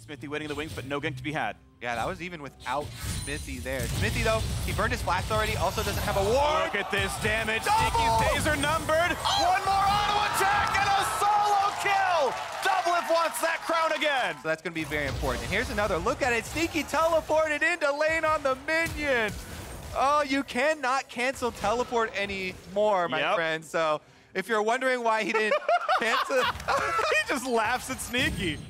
Smithy waiting in the wings, but no gank to be had. Yeah, that was even without Smithy there. Smithy, though, he burned his flash already, also doesn't have a ward. Look at this damage. Double! Sneaky's days are numbered. One more auto attack and a solo kill. Doublelift wants that crown again. So that's going to be very important. And here's another look at it. Sneaky teleported into lane on the minion. Oh, you cannot cancel teleport anymore, my friend. So if you're wondering why he didn't cancel... He just laughs at Sneaky.